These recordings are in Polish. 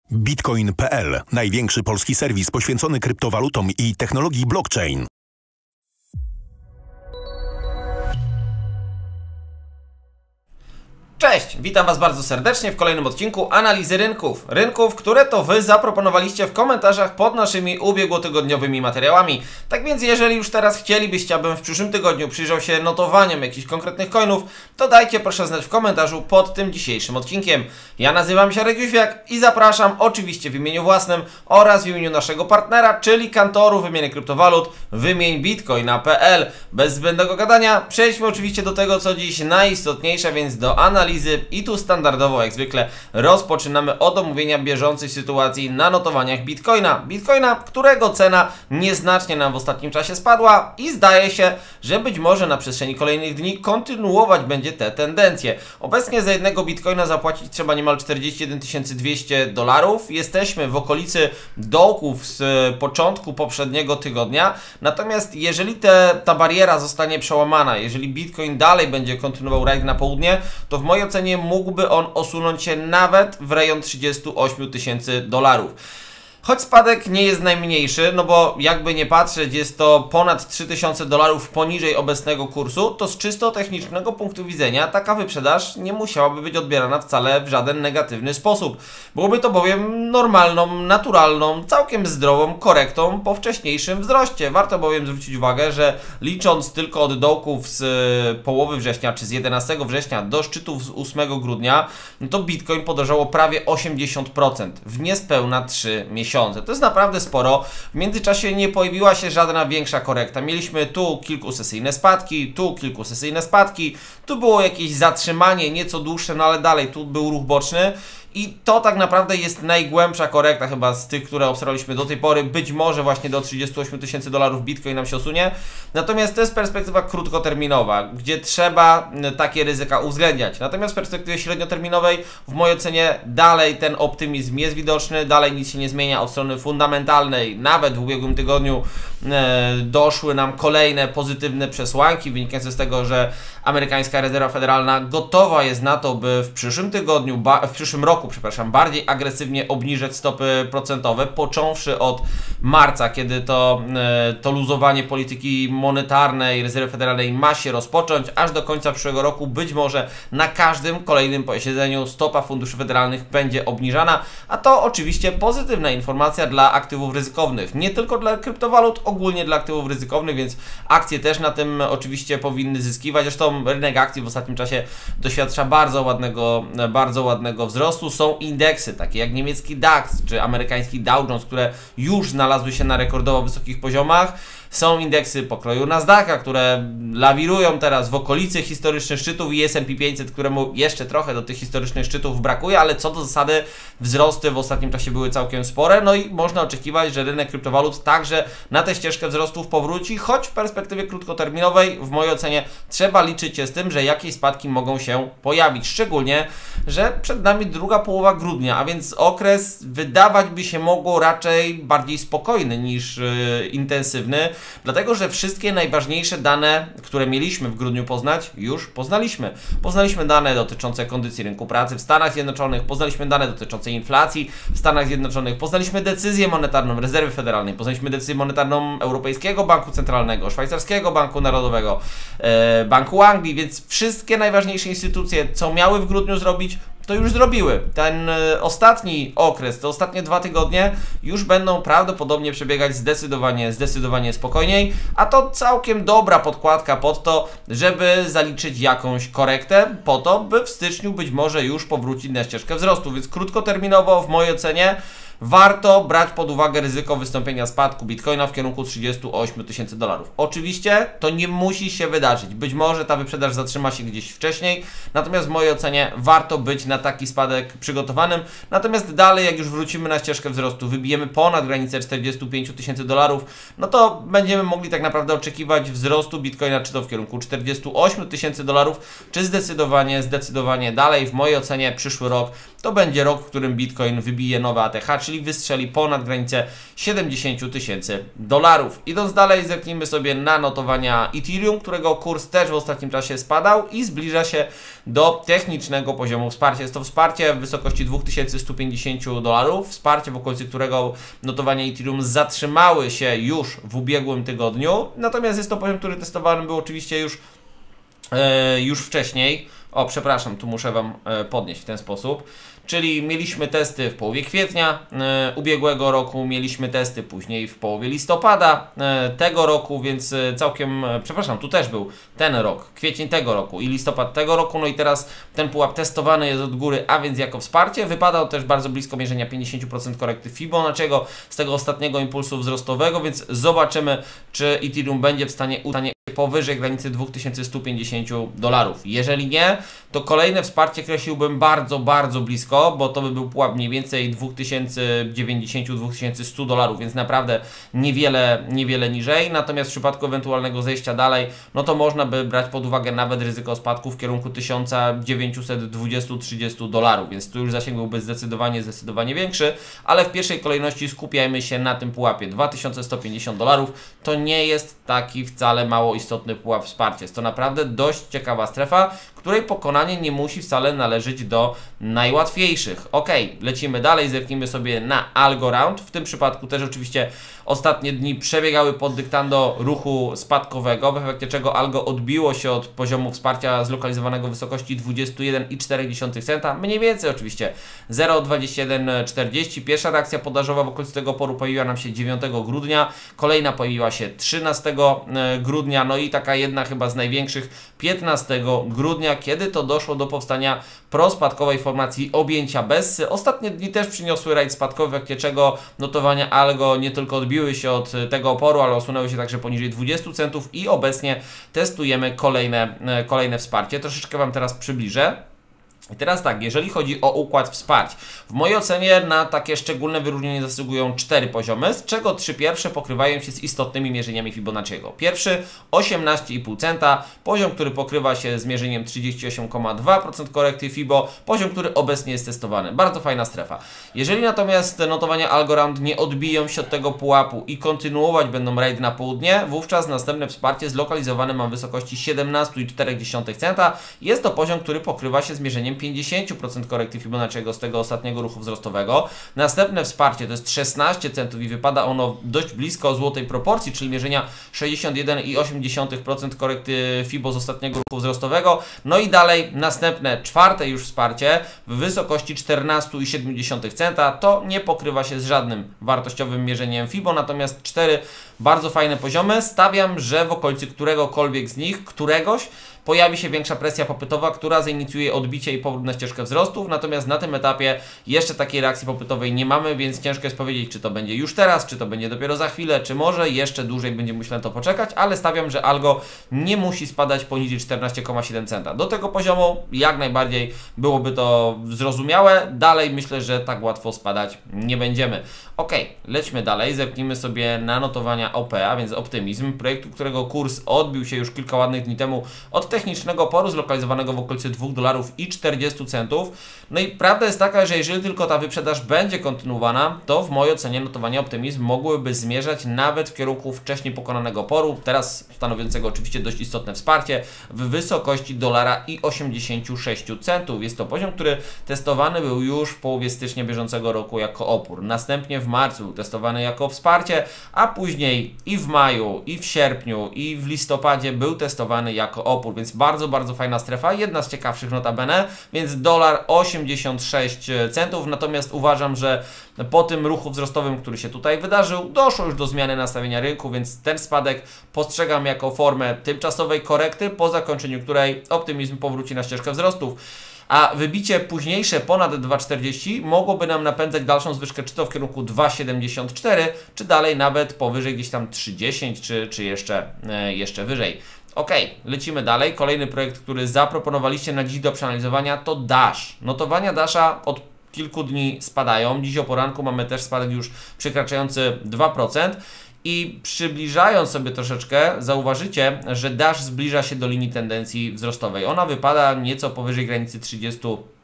Bitcoin.pl. Największy polski serwis poświęcony kryptowalutom i technologii blockchain. Cześć, witam Was bardzo serdecznie w kolejnym odcinku analizy rynków. Rynków, które to Wy zaproponowaliście w komentarzach pod naszymi ubiegłotygodniowymi materiałami. Tak więc jeżeli już teraz chcielibyście, abym w przyszłym tygodniu przyjrzał się notowaniom jakichś konkretnych coinów, to dajcie proszę znać w komentarzu pod tym dzisiejszym odcinkiem. Ja nazywam się Arek Jóźwiak i zapraszam oczywiście w imieniu własnym oraz w imieniu naszego partnera, czyli kantoru wymiany kryptowalut wymieńbitcoina.pl. Bez zbędnego gadania przejdźmy oczywiście do tego, co dziś najistotniejsze, więc do analizy. I tu standardowo, jak zwykle, rozpoczynamy od omówienia bieżącej sytuacji na notowaniach Bitcoina, którego cena nieznacznie nam w ostatnim czasie spadła i zdaje się, że być może na przestrzeni kolejnych dni kontynuować będzie te tendencje. Obecnie za jednego Bitcoina zapłacić trzeba niemal 41 200 dolarów. Jesteśmy w okolicy dołków z początku poprzedniego tygodnia. Natomiast jeżeli ta bariera zostanie przełamana, jeżeli Bitcoin dalej będzie kontynuował rajd na południe, to w mojej ocenie mógłby on osunąć się nawet w rejon 38 000 dolarów. Choć spadek nie jest najmniejszy, no bo jakby nie patrzeć, jest to ponad 3000 dolarów poniżej obecnego kursu, to z czysto technicznego punktu widzenia taka wyprzedaż nie musiałaby być odbierana wcale w żaden negatywny sposób. Byłoby to bowiem normalną, naturalną, całkiem zdrową korektą po wcześniejszym wzroście. Warto bowiem zwrócić uwagę, że licząc tylko od dołków z połowy września czy z 11 września do szczytów z 8 grudnia, no to Bitcoin podrożało prawie 80% w niespełna 3 miesiące. To jest naprawdę sporo. W międzyczasie nie pojawiła się żadna większa korekta. Mieliśmy tu kilkusesyjne spadki, tu kilkusesyjne spadki, tu było jakieś zatrzymanie, nieco dłuższe, no ale dalej tu był ruch boczny. I to tak naprawdę jest najgłębsza korekta chyba z tych, które obserwowaliśmy do tej pory. Być może właśnie do 38 000 dolarów Bitcoin nam się osunie. Natomiast to jest perspektywa krótkoterminowa, gdzie trzeba takie ryzyka uwzględniać. Natomiast w perspektywie średnioterminowej w mojej ocenie dalej ten optymizm jest widoczny, dalej nic się nie zmienia od strony fundamentalnej. Nawet w ubiegłym tygodniu doszły nam kolejne pozytywne przesłanki wynikające z tego, że amerykańska rezerwa federalna gotowa jest na to, by w przyszłym tygodniu, w przyszłym roku, bardziej agresywnie obniżać stopy procentowe, począwszy od marca, kiedy to luzowanie polityki monetarnej rezerwy federalnej ma się rozpocząć, aż do końca przyszłego roku być może na każdym kolejnym posiedzeniu stopa funduszy federalnych będzie obniżana, a to oczywiście pozytywna informacja dla aktywów ryzykownych, nie tylko dla kryptowalut, ogólnie dla aktywów ryzykownych, więc akcje też na tym oczywiście powinny zyskiwać. Zresztą rynek akcji w ostatnim czasie doświadcza bardzo ładnego wzrostu. Są indeksy takie jak niemiecki DAX czy amerykański Dow Jones, które już znalazły się na rekordowo wysokich poziomach. Są indeksy pokroju Nasdaqa, które lawirują teraz w okolicy historycznych szczytów i S&P 500, któremu jeszcze trochę do tych historycznych szczytów brakuje, ale co do zasady wzrosty w ostatnim czasie były całkiem spore, no i można oczekiwać, że rynek kryptowalut także na tę ścieżkę wzrostów powróci, choć w perspektywie krótkoterminowej w mojej ocenie trzeba liczyć się z tym, że jakieś spadki mogą się pojawić, szczególnie, że przed nami druga połowa grudnia, a więc okres wydawać by się mogło raczej bardziej spokojny niż intensywny, dlatego, że wszystkie najważniejsze dane, które mieliśmy w grudniu poznać, już poznaliśmy. Poznaliśmy dane dotyczące kondycji rynku pracy w Stanach Zjednoczonych, poznaliśmy dane dotyczące inflacji w Stanach Zjednoczonych, poznaliśmy decyzję monetarną Rezerwy Federalnej, poznaliśmy decyzję monetarną Europejskiego Banku Centralnego, Szwajcarskiego Banku Narodowego, Banku Anglii, więc wszystkie najważniejsze instytucje, co miały w grudniu zrobić, to już zrobiły. Ten ostatni okres, te ostatnie 2 tygodnie już będą prawdopodobnie przebiegać zdecydowanie spokojniej, a to całkiem dobra podkładka pod to, żeby zaliczyć jakąś korektę, po to, by w styczniu być może już powrócić na ścieżkę wzrostu, więc krótkoterminowo w mojej ocenie warto brać pod uwagę ryzyko wystąpienia spadku Bitcoina w kierunku 38 000 dolarów. Oczywiście to nie musi się wydarzyć. Być może ta wyprzedaż zatrzyma się gdzieś wcześniej, natomiast w mojej ocenie warto być na taki spadek przygotowanym. Natomiast dalej, jak już wrócimy na ścieżkę wzrostu, wybijemy ponad granicę 45 000 dolarów, no to będziemy mogli tak naprawdę oczekiwać wzrostu Bitcoina czy to w kierunku 48 000 dolarów, czy zdecydowanie dalej. W mojej ocenie przyszły rok to będzie rok, w którym Bitcoin wybije nowe ATH, czyli wystrzeli ponad granicę 70 tysięcy dolarów. Idąc dalej, zerknijmy sobie na notowania Ethereum, którego kurs też w ostatnim czasie spadał i zbliża się do technicznego poziomu wsparcia. Jest to wsparcie w wysokości 2150 dolarów, wsparcie, w okolicy którego notowania Ethereum zatrzymały się już w ubiegłym tygodniu, natomiast jest to poziom, który testowany był oczywiście już wcześniej. O, przepraszam, tu muszę Wam podnieść w ten sposób. Czyli mieliśmy testy w połowie kwietnia ubiegłego roku, mieliśmy testy później w połowie listopada tego roku, więc całkiem, przepraszam, tu też był ten rok, kwiecień tego roku i listopad tego roku, no i teraz ten pułap testowany jest od góry, a więc jako wsparcie. Wypadał też bardzo blisko mierzenia 50% korekty Fibonacciego z tego ostatniego impulsu wzrostowego, więc zobaczymy, czy Ethereum będzie w stanie powyżej granicy 2150 dolarów. Jeżeli nie, to kolejne wsparcie kreśliłbym bardzo, bardzo blisko, bo to by był pułap mniej więcej 2090-2100 dolarów, więc naprawdę niewiele niżej. Natomiast w przypadku ewentualnego zejścia dalej, no to można by brać pod uwagę nawet ryzyko spadku w kierunku 1920-30 dolarów, więc tu już zasięg byłby zdecydowanie większy, ale w pierwszej kolejności skupiajmy się na tym pułapie 2150 dolarów. To nie jest taki wcale mało istotny pułap wsparcia. Jest to naprawdę dość ciekawa strefa, której pokonanie nie musi wcale należeć do najłatwiejszych. Ok, lecimy dalej, zerknijmy sobie na Algorand. W tym przypadku też oczywiście ostatnie dni przebiegały pod dyktando ruchu spadkowego, w efekcie czego Algo odbiło się od poziomu wsparcia zlokalizowanego w wysokości 21,4 centa, mniej więcej oczywiście 0,2140. Pierwsza reakcja podażowa w okolicy tego oporu pojawiła nam się 9 grudnia, kolejna pojawiła się 13 grudnia, no i taka jedna chyba z największych 15 grudnia, kiedy to doszło do powstania prospadkowej formacji objęcia Bessy. Ostatnie dni też przyniosły rajd spadkowy, w efekcie czego notowania Algo nie tylko odbiły się od tego oporu, ale osunęły się także poniżej 20 centów i obecnie testujemy kolejne wsparcie. Troszeczkę Wam teraz przybliżę. I teraz tak, jeżeli chodzi o układ wsparć, w mojej ocenie na takie szczególne wyróżnienie zasługują 4 poziomy, z czego 3 pierwsze pokrywają się z istotnymi mierzeniami Fibonacciego. Pierwszy 18,5 centa, poziom, który pokrywa się z mierzeniem 38,2% korekty Fibo, poziom, który obecnie jest testowany. Bardzo fajna strefa. Jeżeli natomiast notowania Algorand nie odbiją się od tego pułapu i kontynuować będą rajd na południe, wówczas następne wsparcie zlokalizowane mam w wysokości 17,4 centa. Jest to poziom, który pokrywa się z mierzeniem 50% korekty Fibonacciego z tego ostatniego ruchu wzrostowego. Następne wsparcie to jest 16 centów i wypada ono dość blisko złotej proporcji, czyli mierzenia 61,8% korekty Fibo z ostatniego ruchu wzrostowego. No i dalej następne, czwarte już wsparcie w wysokości 14,7 centa. To nie pokrywa się z żadnym wartościowym mierzeniem Fibo, natomiast 4 bardzo fajne poziomy. Stawiam, że w okolicy któregokolwiek z nich, pojawi się większa presja popytowa, która zainicjuje odbicie i powrót na ścieżkę wzrostów, natomiast na tym etapie jeszcze takiej reakcji popytowej nie mamy, więc ciężko jest powiedzieć, czy to będzie już teraz, czy to będzie dopiero za chwilę, czy może jeszcze dłużej będzie musiał na to poczekać, ale stawiam, że Algo nie musi spadać poniżej 14,7 centa. Do tego poziomu jak najbardziej byłoby to zrozumiałe, dalej myślę, że tak łatwo spadać nie będziemy. Ok, lećmy dalej, zerknijmy sobie na notowania OP, a więc Optymizm, projektu, którego kurs odbił się już kilka ładnych dni temu od technicznego oporu zlokalizowanego w okolicy $2,40. No i prawda jest taka, że jeżeli tylko ta wyprzedaż będzie kontynuowana, to w mojej ocenie notowania Optymizm mogłyby zmierzać nawet w kierunku wcześniej pokonanego oporu, teraz stanowiącego oczywiście dość istotne wsparcie, w wysokości $1,86. Jest to poziom, który testowany był już w połowie stycznia bieżącego roku jako opór. Następnie w marcu był testowany jako wsparcie, a później i w maju, i w sierpniu, i w listopadzie był testowany jako opór, więc bardzo, bardzo fajna strefa, jedna z ciekawszych notabene, więc $1,86, natomiast uważam, że po tym ruchu wzrostowym, który się tutaj wydarzył, doszło już do zmiany nastawienia rynku, więc ten spadek postrzegam jako formę tymczasowej korekty, po zakończeniu której Optymizm powróci na ścieżkę wzrostów. A wybicie późniejsze ponad 2,40 mogłoby nam napędzać dalszą zwyżkę, czy to w kierunku 2,74, czy dalej nawet powyżej gdzieś tam 3,10, czy jeszcze wyżej. Ok, lecimy dalej. Kolejny projekt, który zaproponowaliście na dziś do przeanalizowania, to Dash. Notowania Dasha od kilku dni spadają. Dziś o poranku mamy też spadek już przekraczający 2%. I przybliżając sobie troszeczkę, zauważycie, że Dash zbliża się do linii tendencji wzrostowej. Ona wypada nieco powyżej granicy 30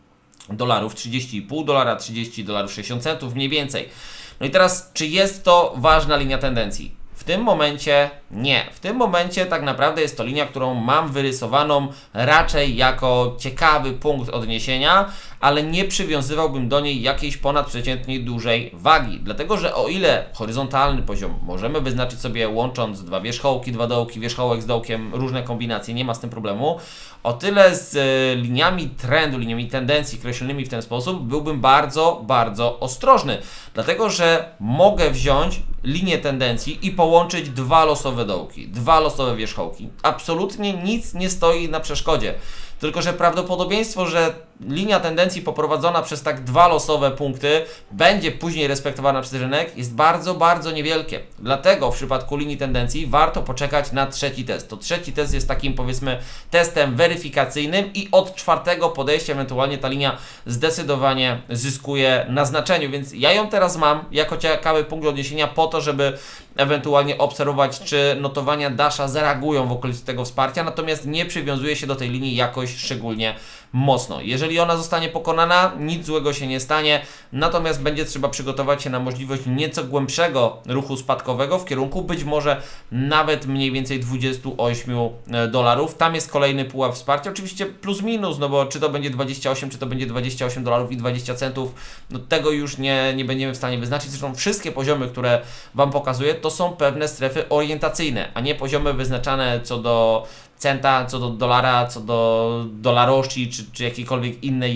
dolarów, 30,5 dolara, 30 dolarów 60 centów mniej więcej. No i teraz, czy jest to ważna linia tendencji? W tym momencie nie. W tym momencie tak naprawdę jest to linia, którą mam wyrysowaną raczej jako ciekawy punkt odniesienia, ale nie przywiązywałbym do niej jakiejś ponadprzeciętnie dużej wagi. Dlatego, że o ile horyzontalny poziom możemy wyznaczyć sobie łącząc dwa wierzchołki, dwa dołki, wierzchołek z dołkiem, różne kombinacje, nie ma z tym problemu, o tyle z liniami trendu, liniami tendencji kreślonymi w ten sposób byłbym bardzo, bardzo ostrożny. Dlatego, że mogę wziąć linię tendencji i połączyć dwa losowe dołki, dwa losowe wierzchołki. Absolutnie nic nie stoi na przeszkodzie. Tylko że prawdopodobieństwo, że linia tendencji poprowadzona przez tak dwa losowe punkty będzie później respektowana przez rynek jest bardzo, bardzo niewielkie. Dlatego w przypadku linii tendencji warto poczekać na trzeci test. To trzeci test jest takim, powiedzmy, testem weryfikacyjnym i od czwartego podejścia ewentualnie ta linia zdecydowanie zyskuje na znaczeniu, więc ja ją teraz mam jako ciekawy punkt odniesienia po to, żeby ewentualnie obserwować, czy notowania Dasha zareagują w okolicy tego wsparcia, natomiast nie przywiązuje się do tej linii jakoś szczególnie mocno. Jeżeli ona zostanie pokonana, nic złego się nie stanie, natomiast będzie trzeba przygotować się na możliwość nieco głębszego ruchu spadkowego w kierunku być może nawet mniej więcej 28 dolarów. Tam jest kolejny pułap wsparcia, oczywiście plus minus, no bo czy to będzie 28, czy to będzie 28 dolarów i 20 centów, no tego już nie będziemy w stanie wyznaczyć. Zresztą wszystkie poziomy, które Wam pokazuję, to są pewne strefy orientacyjne, a nie poziomy wyznaczane co do centa, co do dolara, co do dolarości, czy jakiejkolwiek innej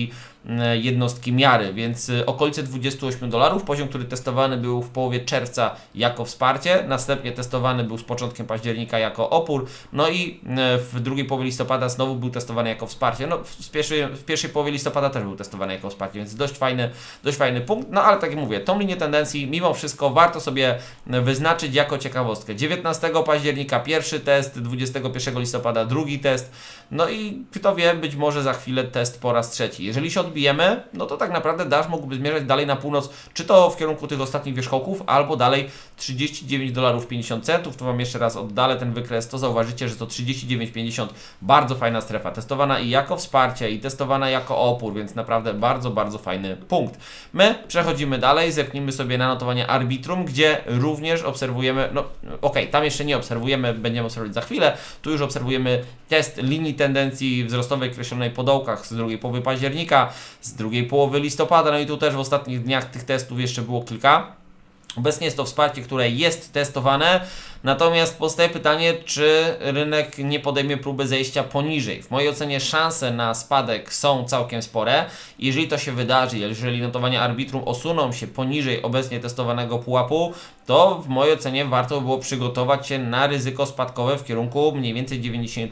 jednostki miary, więc okolice 28 dolarów, poziom, który testowany był w połowie czerwca jako wsparcie, następnie testowany był z początkiem października jako opór, no i w drugiej połowie listopada znowu był testowany jako wsparcie, no w pierwszej połowie listopada też był testowany jako wsparcie, więc dość fajny punkt, no ale tak jak mówię, tą linię tendencji mimo wszystko warto sobie wyznaczyć jako ciekawostkę. 19 października pierwszy test, 21 listopada drugi test, no i kto wie, być może za chwilę test po raz trzeci. Jeżeli się odbijemy, no to tak naprawdę Dash mógłby zmierzać dalej na północ, czy to w kierunku tych ostatnich wierzchołków, albo dalej 39 dolarów 50 centów. Tu Wam jeszcze raz oddalę ten wykres, to zauważycie, że to 39,50 bardzo fajna strefa, testowana i jako wsparcie, i testowana jako opór, więc naprawdę bardzo, bardzo fajny punkt. My przechodzimy dalej, zerknijmy sobie na notowanie Arbitrum, gdzie również obserwujemy, no okej, tam jeszcze nie obserwujemy, będziemy obserwować za chwilę, tu już obserwujemy test linii tendencji wzrostowej kreślonej po dołkach z drugiej połowy października, z drugiej połowy listopada, no i tu też w ostatnich dniach tych testów jeszcze było kilka. Obecnie jest to wsparcie, które jest testowane, natomiast powstaje pytanie, czy rynek nie podejmie próby zejścia poniżej. W mojej ocenie szanse na spadek są całkiem spore. Jeżeli to się wydarzy, jeżeli notowania Arbitrum osuną się poniżej obecnie testowanego pułapu, to w mojej ocenie warto by było przygotować się na ryzyko spadkowe w kierunku mniej więcej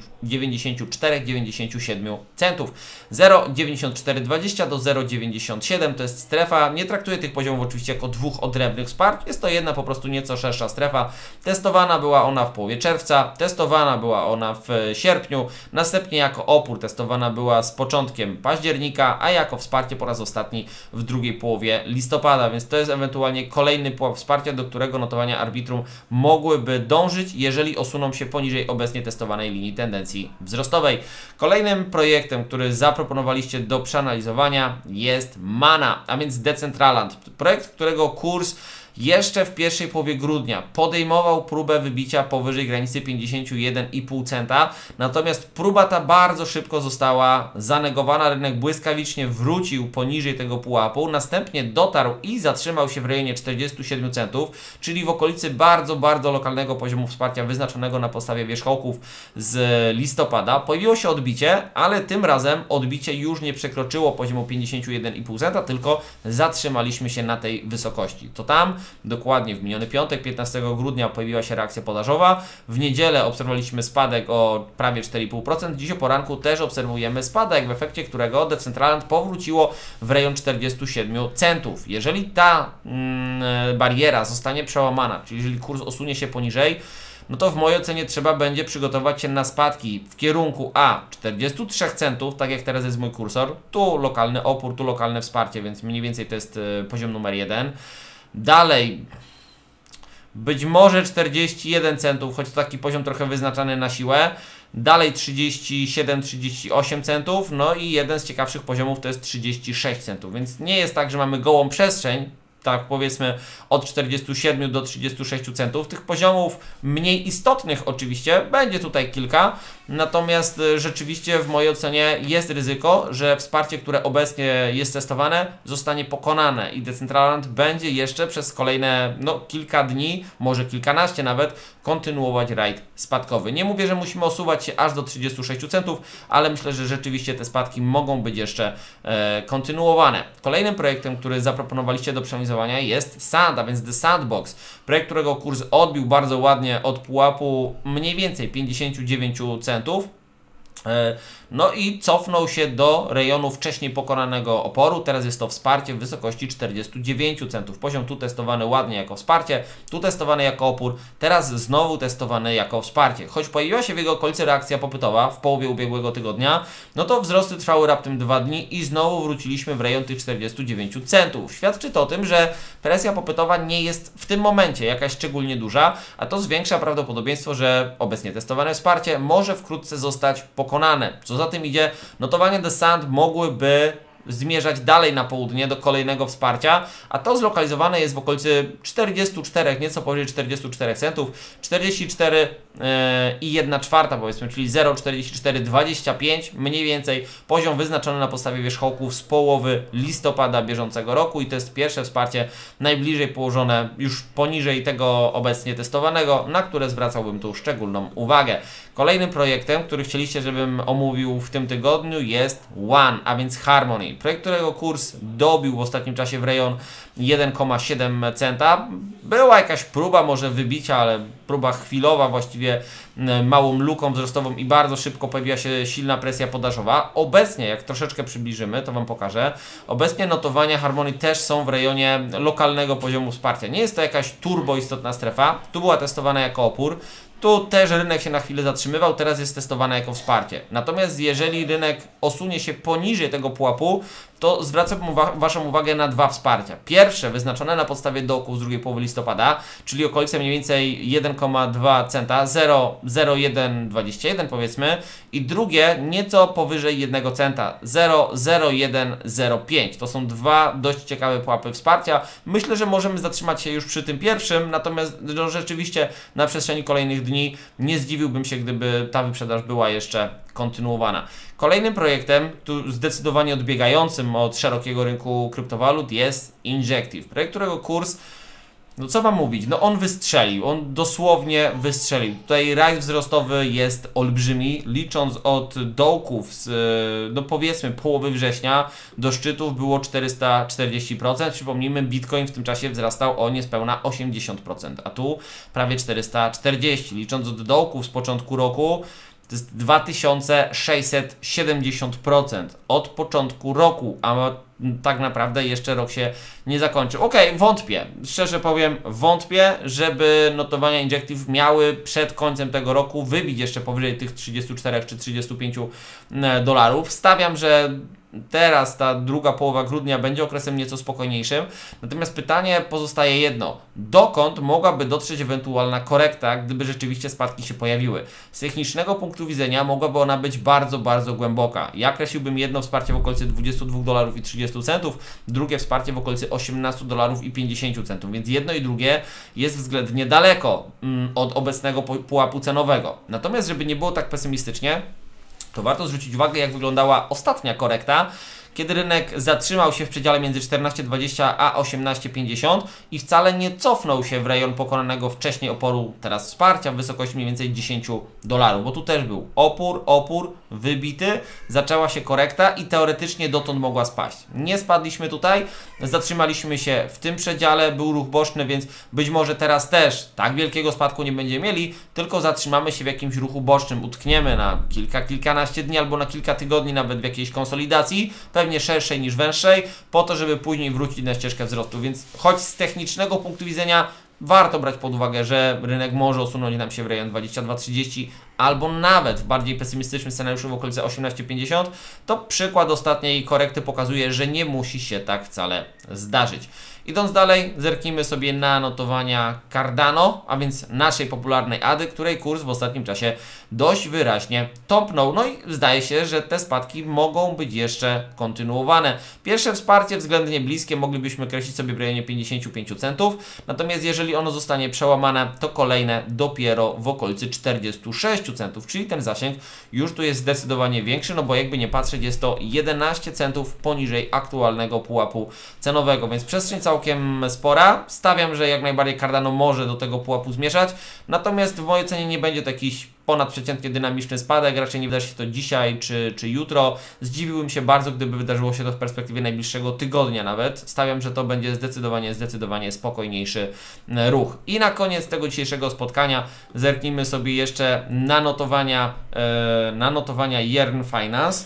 94-97 centów. 0,9420 do 0,97 to jest strefa. Nie traktuję tych poziomów oczywiście jako dwóch odrębnych wsparć. Jest to jedna po prostu nieco szersza strefa. Testowana była ona w połowie czerwca, testowana była ona w sierpniu, następnie jako opór testowana była z początkiem października, a jako wsparcie po raz ostatni w drugiej połowie listopada, więc to jest ewentualnie kolejny pułap wsparcia, do którego notowania Arbitrum mogłyby dążyć, jeżeli osuną się poniżej obecnie testowanej linii tendencji wzrostowej. Kolejnym projektem, który zaproponowaliście do przeanalizowania, jest Mana, a więc Decentraland. Projekt, którego kurs jeszcze w pierwszej połowie grudnia podejmował próbę wybicia powyżej granicy 51,5 centa, natomiast próba ta bardzo szybko została zanegowana, rynek błyskawicznie wrócił poniżej tego pułapu, następnie dotarł i zatrzymał się w rejonie 47 centów, czyli w okolicy bardzo, bardzo lokalnego poziomu wsparcia wyznaczonego na podstawie wierzchołków z listopada. Pojawiło się odbicie, ale tym razem odbicie już nie przekroczyło poziomu 51,5 centa, tylko zatrzymaliśmy się na tej wysokości. To tam dokładnie w miniony piątek, 15 grudnia pojawiła się reakcja podażowa. W niedzielę obserwowaliśmy spadek o prawie 4,5%. Dziś o poranku też obserwujemy spadek, w efekcie którego Decentraland powróciło w rejon 47 centów. Jeżeli ta bariera zostanie przełamana, czyli jeżeli kurs osunie się poniżej, no to w mojej ocenie trzeba będzie przygotować się na spadki w kierunku 43 centów, tak jak teraz jest mój kursor. Tu lokalny opór, tu lokalne wsparcie, więc mniej więcej to jest poziom numer 1. Dalej, być może 41 centów, choć to taki poziom trochę wyznaczany na siłę. dalej 37-38 centów, no i jeden z ciekawszych poziomów to jest 36 centów, więc nie jest tak, że mamy gołą przestrzeń, tak powiedzmy od 47 do 36 centów. Tych poziomów mniej istotnych oczywiście będzie tutaj kilka, natomiast rzeczywiście w mojej ocenie jest ryzyko, że wsparcie, które obecnie jest testowane, zostanie pokonane i Decentraland będzie jeszcze przez kolejne kilka dni, może kilkanaście nawet, kontynuować rajd spadkowy. Nie mówię, że musimy osuwać się aż do 36 centów, ale myślę, że rzeczywiście te spadki mogą być jeszcze kontynuowane. Kolejnym projektem, który zaproponowaliście do przeanalizowania jest Sand, a więc The Sandbox. Projekt, którego kurs odbił bardzo ładnie od pułapu mniej więcej 59 centów. No i cofnął się do rejonu wcześniej pokonanego oporu. Teraz jest to wsparcie w wysokości 49 centów. Poziom tu testowany ładnie jako wsparcie, tu testowany jako opór, teraz znowu testowany jako wsparcie. Choć pojawiła się w jego okolicy reakcja popytowa w połowie ubiegłego tygodnia, no to wzrosty trwały raptem 2 dni i znowu wróciliśmy w rejon tych 49 centów. Świadczy to o tym, że presja popytowa nie jest w tym momencie jakaś szczególnie duża, a to zwiększa prawdopodobieństwo, że obecnie testowane wsparcie może wkrótce zostać pokonane. Co za tym idzie, notowania The Sand mogłyby zmierzać dalej na południe do kolejnego wsparcia, a to zlokalizowane jest w okolicy 44, nieco powyżej 44 centów, 44 i 1/4 powiedzmy, czyli 0,4425 mniej więcej poziom wyznaczony na podstawie wierzchołków z połowy listopada bieżącego roku i to jest pierwsze wsparcie najbliżej położone już poniżej tego obecnie testowanego, na które zwracałbym tu szczególną uwagę. Kolejnym projektem, który chcieliście, żebym omówił w tym tygodniu jest One, a więc Harmony. Projekt, którego kurs dobił w ostatnim czasie w rejon 1,7 centa. Była jakaś próba może wybicia, ale próba chwilowa, właściwie małą luką wzrostową i bardzo szybko pojawiła się silna presja podażowa. Obecnie, jak troszeczkę przybliżymy, to Wam pokażę, obecnie notowania Harmony też są w rejonie lokalnego poziomu wsparcia. Nie jest to jakaś turbo istotna strefa, tu była testowana jako opór. Tu też rynek się na chwilę zatrzymywał, teraz jest testowane jako wsparcie. Natomiast jeżeli rynek osunie się poniżej tego pułapu, to zwracam Waszą uwagę na dwa wsparcia. Pierwsze wyznaczone na podstawie dołków z drugiej połowy listopada, czyli okolice mniej więcej 1,2 centa, 0,0121 powiedzmy, i drugie nieco powyżej 1 centa, 0,0105. To są dwa dość ciekawe pułapy wsparcia. Myślę, że możemy zatrzymać się już przy tym pierwszym, natomiast rzeczywiście na przestrzeni kolejnych dni nie zdziwiłbym się, gdyby ta wyprzedaż była jeszcze kontynuowana. Kolejnym projektem, tu zdecydowanie odbiegającym od szerokiego rynku kryptowalut, jest Injective. Projekt, którego kurs, no co mam mówić, no on wystrzelił, on dosłownie wystrzelił. Tutaj rajd wzrostowy jest olbrzymi, licząc od dołków z, no powiedzmy połowy września do szczytów było 440%. Przypomnijmy, Bitcoin w tym czasie wzrastał o niespełna 80%, a tu prawie 440%. Licząc od dołków z początku roku, to jest 2670% od początku roku, a tak naprawdę jeszcze rok się nie zakończył. Okej, wątpię, szczerze powiem, wątpię, żeby notowania Injective miały przed końcem tego roku wybić jeszcze powyżej tych 34 czy 35 dolarów. Stawiam, że teraz ta druga połowa grudnia będzie okresem nieco spokojniejszym. Natomiast pytanie pozostaje jedno. Dokąd mogłaby dotrzeć ewentualna korekta, gdyby rzeczywiście spadki się pojawiły? Z technicznego punktu widzenia mogłaby ona być bardzo, bardzo głęboka. Ja określiłbym jedno wsparcie w okolicy 22 dolarów i 30 centów, drugie wsparcie w okolicy 18 dolarów i 50 centów. Więc jedno i drugie jest względnie daleko od obecnego pułapu cenowego. Natomiast żeby nie było tak pesymistycznie, to warto zwrócić uwagę, jak wyglądała ostatnia korekta, kiedy rynek zatrzymał się w przedziale między 14,20 a 18,50 i wcale nie cofnął się w rejon pokonanego wcześniej oporu, teraz wsparcia w wysokości mniej więcej 10 dolarów, bo tu też był opór, wybity, zaczęła się korekta i teoretycznie dotąd mogła spaść. Nie spadliśmy tutaj, zatrzymaliśmy się w tym przedziale, był ruch boczny, więc być może teraz też tak wielkiego spadku nie będziemy mieli, tylko zatrzymamy się w jakimś ruchu bocznym, utkniemy na kilkanaście dni albo na kilka tygodni nawet w jakiejś konsolidacji, pewnie szerszej niż węższej, po to, żeby później wrócić na ścieżkę wzrostu. Więc choć z technicznego punktu widzenia warto brać pod uwagę, że rynek może osunąć nam się w rejon 22,30, albo nawet w bardziej pesymistycznym scenariuszu w okolicy 18,50, to przykład ostatniej korekty pokazuje, że nie musi się tak wcale zdarzyć. Idąc dalej, zerknijmy sobie na notowania Cardano, a więc naszej popularnej ADY, której kurs w ostatnim czasie dość wyraźnie tąpnął. No i zdaje się, że te spadki mogą być jeszcze kontynuowane. Pierwsze wsparcie względnie bliskie moglibyśmy kreślić sobie w rejonie 55 centów, natomiast jeżeli ono zostanie przełamane, to kolejne dopiero w okolicy 46 centów, czyli ten zasięg już tu jest zdecydowanie większy, no bo jakby nie patrzeć, jest to 11 centów poniżej aktualnego pułapu cenowego, więc przestrzeń całkiem spora. Stawiam, że jak najbardziej Cardano może do tego pułapu zmierzać, natomiast w mojej ocenie nie będzie to jakiś ponadprzeciętnie dynamiczny spadek, raczej nie wydarzy się to dzisiaj czy jutro. Zdziwiłbym się bardzo, gdyby wydarzyło się to w perspektywie najbliższego tygodnia nawet. Stawiam, że to będzie zdecydowanie spokojniejszy ruch. I na koniec tego dzisiejszego spotkania zerknijmy sobie jeszcze na notowania Yearn Finance.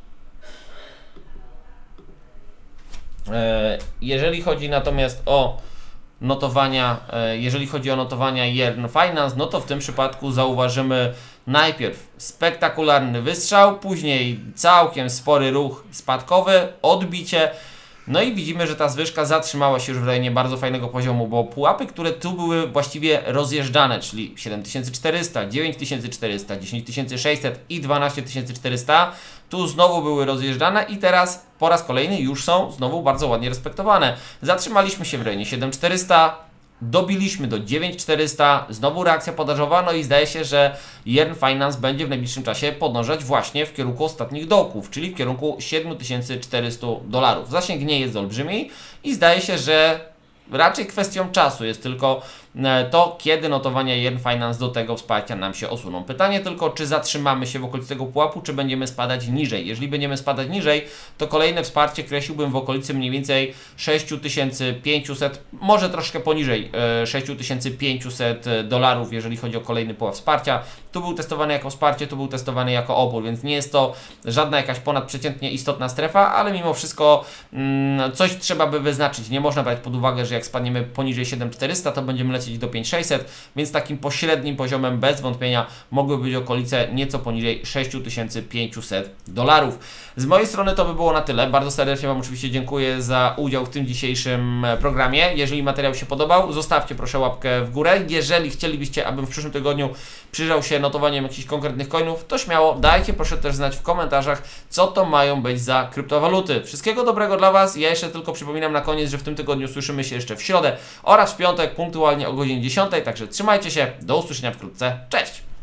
Jeżeli chodzi natomiast o notowania, Yearn Finance, no to w tym przypadku zauważymy najpierw spektakularny wystrzał, później całkiem spory ruch spadkowy, odbicie. No i widzimy, że ta zwyżka zatrzymała się już w rejonie bardzo fajnego poziomu, bo pułapy, które tu były właściwie rozjeżdżane, czyli 7400, 9400, 10600 i 12400, tu znowu były rozjeżdżane i teraz po raz kolejny już są znowu bardzo ładnie respektowane. Zatrzymaliśmy się w rejonie 7400, dobiliśmy do 9400, znowu reakcja podażowa, no i zdaje się, że Yearn Finance będzie w najbliższym czasie podążać właśnie w kierunku ostatnich dołków, czyli w kierunku $7400. Zasięg nie jest olbrzymi i zdaje się, że raczej kwestią czasu jest tylko to, kiedy notowania Yearn Finance do tego wsparcia nam się osuną. Pytanie tylko, czy zatrzymamy się w okolicy tego pułapu, czy będziemy spadać niżej. Jeżeli będziemy spadać niżej, to kolejne wsparcie kreśliłbym w okolicy mniej więcej 6500, może troszkę poniżej $6500, jeżeli chodzi o kolejny pułap wsparcia. Tu był testowany jako wsparcie, tu był testowany jako opór, więc nie jest to żadna jakaś ponadprzeciętnie istotna strefa, ale mimo wszystko coś trzeba by wyznaczyć. Nie można brać pod uwagę, że jak spadniemy poniżej 7400, to będziemy lecieć do 5600, więc takim pośrednim poziomem bez wątpienia mogły być okolice nieco poniżej $6500. Z mojej strony to by było na tyle. Bardzo serdecznie Wam oczywiście dziękuję za udział w tym dzisiejszym programie. Jeżeli materiał się podobał, zostawcie proszę łapkę w górę. Jeżeli chcielibyście, abym w przyszłym tygodniu przyjrzał się notowaniem jakichś konkretnych coinów, to śmiało dajcie proszę też znać w komentarzach, co to mają być za kryptowaluty. Wszystkiego dobrego dla Was. Ja jeszcze tylko przypominam na koniec, że w tym tygodniu słyszymy się jeszcze w środę oraz w piątek punktualnie o godzinie 10. Także trzymajcie się. Do usłyszenia wkrótce. Cześć!